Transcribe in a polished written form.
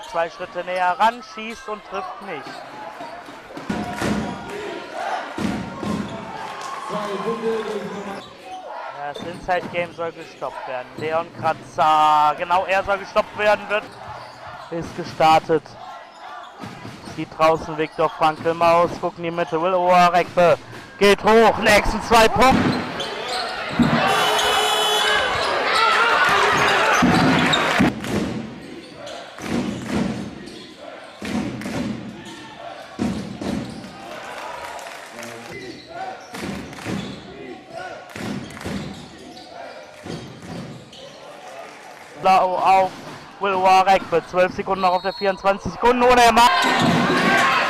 2 Schritte näher ran, schießt und trifft nicht. Das Inside-Game soll gestoppt werden. Leon Kratzer, genau er soll gestoppt werden, ist gestartet. Sieht draußen Viktor Frankl Maus, gucken die Mitte, Will Oarekbe geht hoch, nächsten 2 Punkte. Blau auf Will Oarekbe, 12 Sekunden noch auf der 24 Sekunden, ohne er macht.